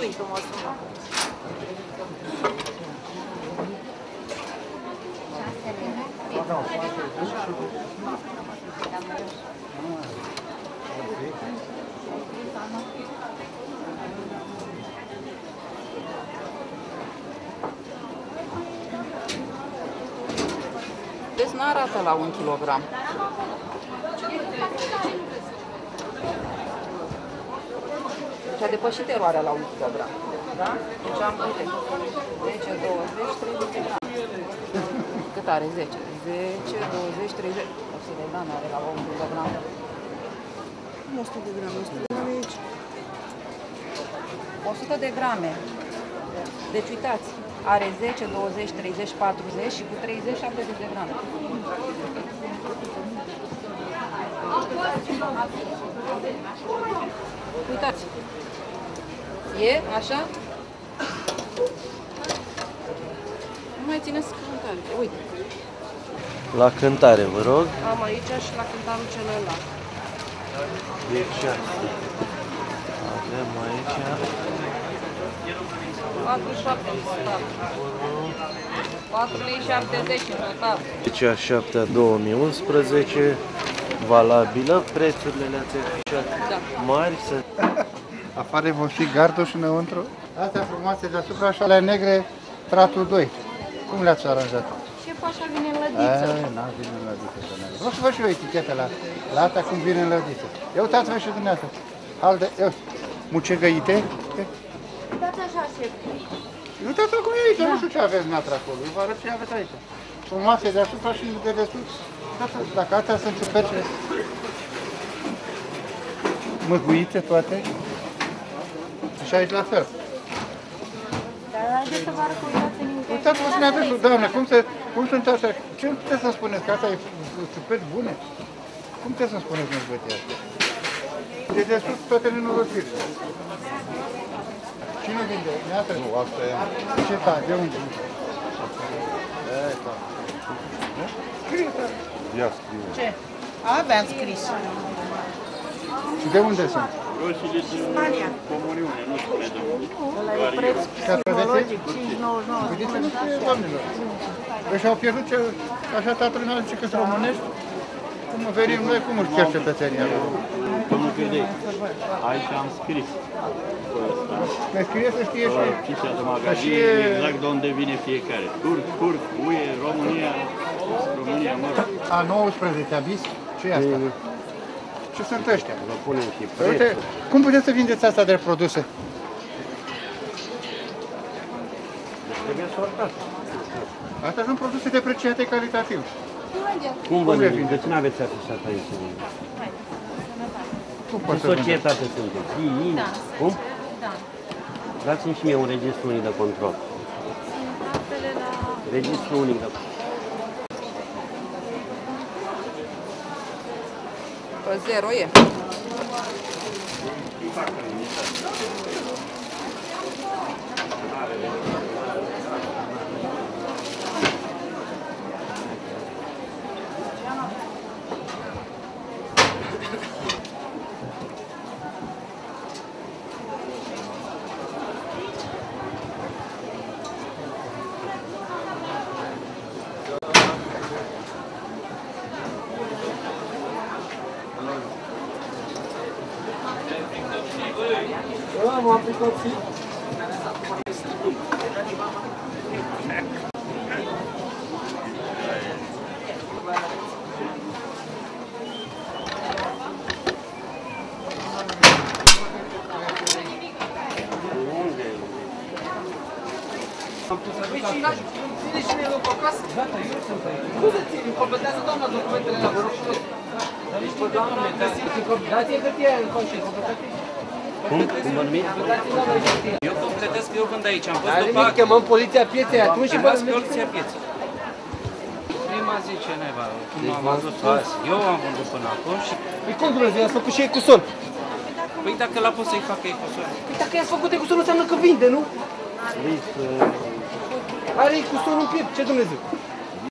tu mă sună. Deci n-arată la 1 kilogram. Și a depășit eroarea la 1 kg. Da? Deci am 10, 20, 30 de grame. Cât are 10? 10, 20, 30. 100 de grame are la 1 kg. 100 de grame, 100 de grame aici. 100 de grame. Deci uitați, are 10, 20, 30, 40 și cu 30, 70 de grame. Uitați. E așa? Nu mai țineți cântare. Uite. La cântare, vă rog. Am aici și la cântarul celălalt. Deci, avem aici 47 în total. 4,70 în total. deci a 7-a 2011, valabilă, prețurile le-ați afișat mari. Afară vor fi garduși înăuntru. Astea frumoase deasupra și alea negre, tratul 2. Cum le-ați aranjat? Șef, așa vine în lădiță. N-a vine în lădiță. Vreau să văd și eu eticheta la asta cum vine în lădiță. Ia uitați-vă și dumneavoastră. Halde, ia, mucegăite. Uitați așa, șef. Uitați-vă cum e aici, nu știu ce aveți dumneavoastră acolo. Eu vă arăt ce aveți aici. Frumoase deasupra și de desubt. Dacă astea sunt ciuperce măguite toate. Și aici la fel. Dar haideți să vă arăt, uitați în interior. Uitați-vă și ne-aveți, doamne, cum sunt astea? Ce puteți să-mi spuneți? Că asta e ciuperci bune? Cum puteți să-mi spuneți măguite astea? De desubt toate nenorocirile. Cine vinde? Neatră? Nu, asta e. Ce ta? De unde? Scrie, da. Ia scrie. Ce? Aveam scris. Și de unde sunt? Roșiile din comuniune, nu spune domnul. Ăla e preț psihologic, 5,99. Vedeți-vă ce oamenilor. Deci au pierdut așa tatăl n-a zice că sunt românești. Cum venim noi, cum își pierd cetățenia? Domnul Gârdei, aici am scris. Ne scrie să știe și... Fișa de magazin, exact de unde vine fiecare. Turc, UE, România, mă rog. A 19 bis? Ce e asta? Ce sunt ăștia? Vă punem și Uite, prețul. cum puteți să vindeți asta de produse? Trebuie sortat. Astea sunt produse depreciate calitativ. Cum vă le numiți? vindeți? De ce n-aveți afisat aici? Cum Ce poți să vindeți? societate sunteți? II? Cum? Da. Dați-mi și mie un registru unic de control. Registru unic de control. Pe 0 e. Am aplicat și... Ține și mie loc acasă? Gata, eu sunt aici. Cum să țin? Completează doamna documentele la vă rog frumos. Dar nici pe doamne, dați-i hârtia în conștient, completați. Cum? Cum vă numiți? Eu completez că eu vând aici, am pus Dar după nimic, chemăm poliția pieței atunci și Chemați poliția pieței. Prima zi ce naiba, cum am văzut azi. Eu am vândut până acum și... Păi cum Dumnezeu, i-ați făcut și ei cu son? Păi dacă l-a pus să-i facă ei cu soare. Păi dacă i-ați făcut ei cu son înseamnă că vinde, nu? Are ei cu son în piept, ce Dumnezeu?